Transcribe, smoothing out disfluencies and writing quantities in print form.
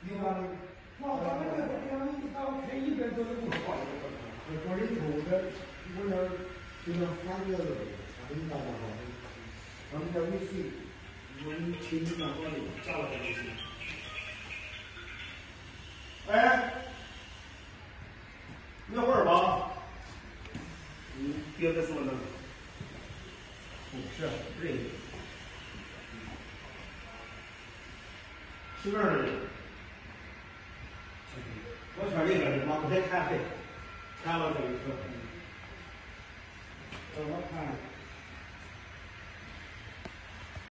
另外，我咱们这个地方一到开100多的路，这里头的我要就像3个人，很大的好，他们叫微信，我们亲戚两个人加了个微信。哎，一会儿吧。别的说呢？不是，对。是那儿的。我圈里边的嘛不太看黑，看了这一次。我看。